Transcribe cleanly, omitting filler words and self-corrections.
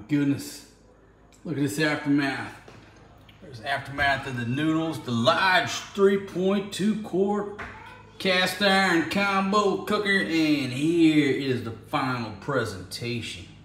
goodness. Look at this aftermath. There's aftermath of the noodles, the large 3.2 quart cast iron combo cooker, and here is the final presentation.